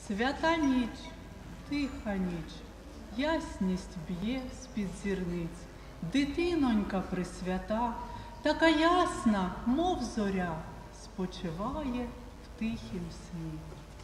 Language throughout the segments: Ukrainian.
Свята ніч, тиха ніч, ясність б'є з-під зірниць. Дитинонька пресвята, така ясна, мов зоря, спочиває в тихім сні.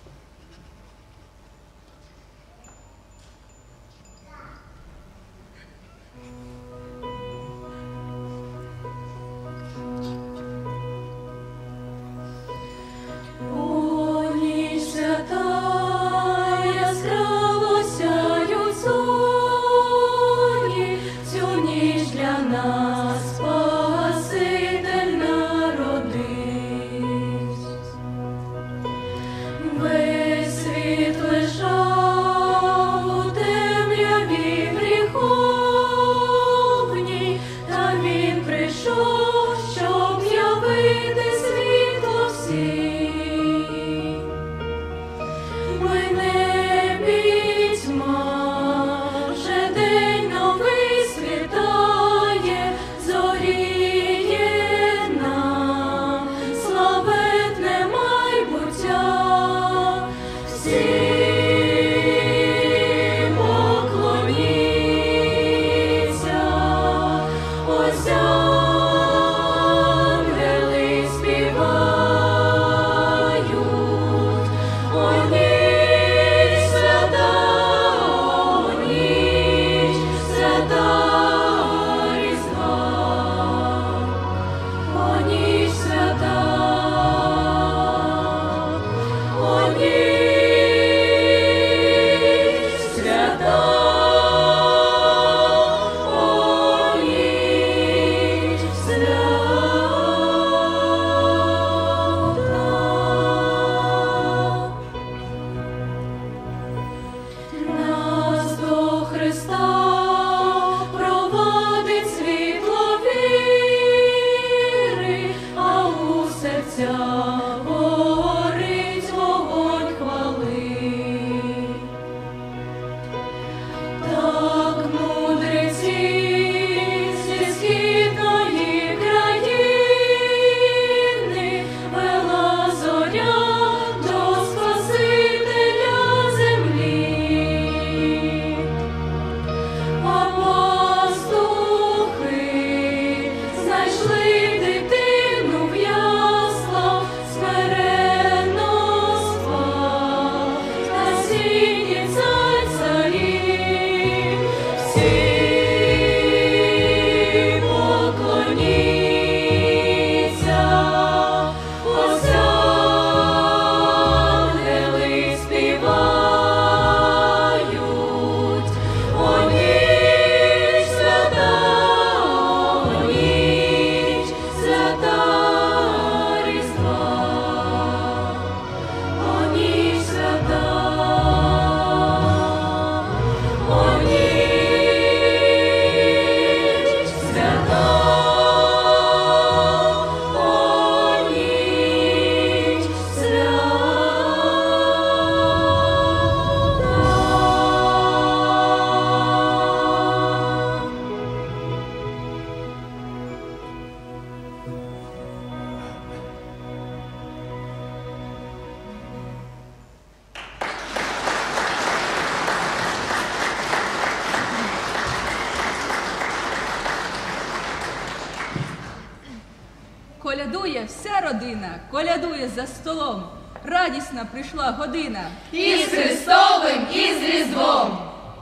Колядує вся родина, колядує за столом. Радісна прийшла година. І з Христовим, і з Різдвом.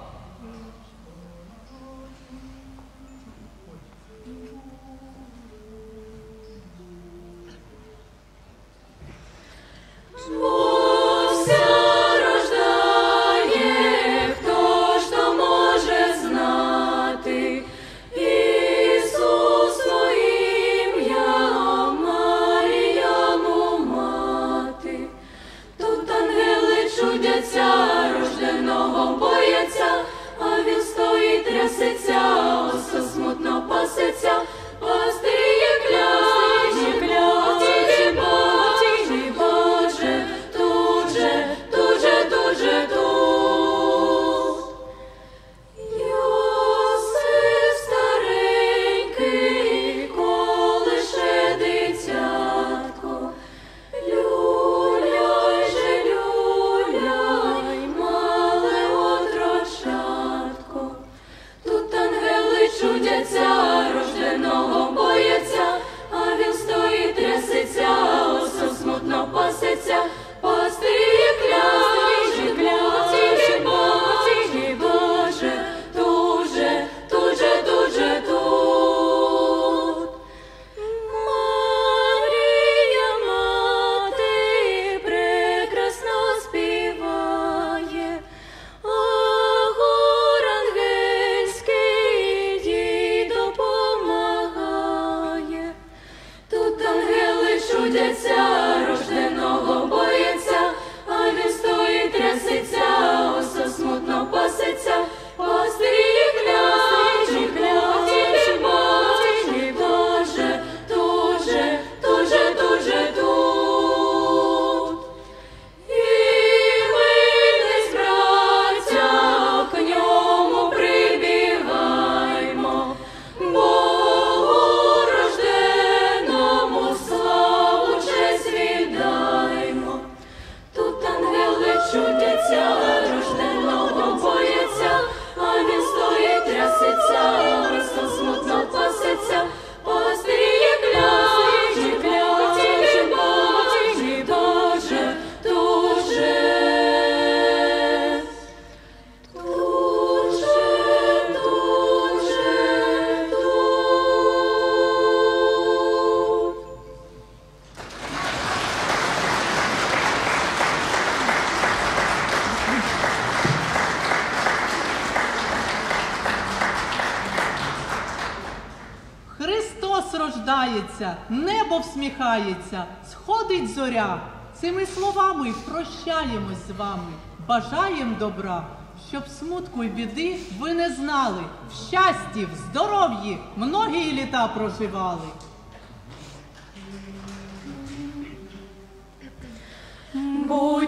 Рожденого бояться, а він стоїть, трясеться, оса смутно пасеться, пастирі кляті, Боже, Боже, тут же, тут же, тут же, тут. Йосип старенький, колише дитятко, люляй же, люляй. усміхається, небо всміхається, сходить зоря. Цими словами прощаємось з вами, бажаєм добра, щоб смутку й біди ви не знали, в щасті, в здоров'ї многії літа проживали. Буй